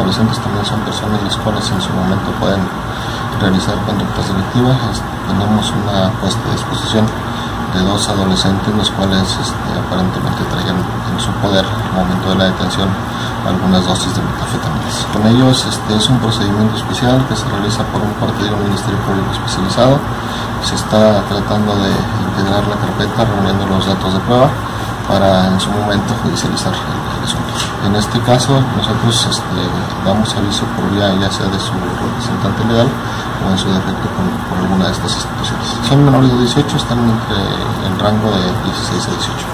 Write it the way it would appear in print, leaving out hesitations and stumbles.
adolescentes también son personas las cuales en su momento pueden realizar conductas delictivas. Tenemos una puesta a disposición de 2 adolescentes, los cuales aparentemente traían en su poder al momento de la detención algunas dosis de metanfetaminas. Con ellos es un procedimiento especial que se realiza por un parte de un Ministerio Público especializado. Se está tratando de integrar la carpeta reuniendo los datos de prueba para en su momento judicializar el asunto. En este caso nosotros damos aviso por vía ya sea de su representante legal o en su defecto por alguna de estas instituciones. Son menores de 18, están en rango de 16 a 18.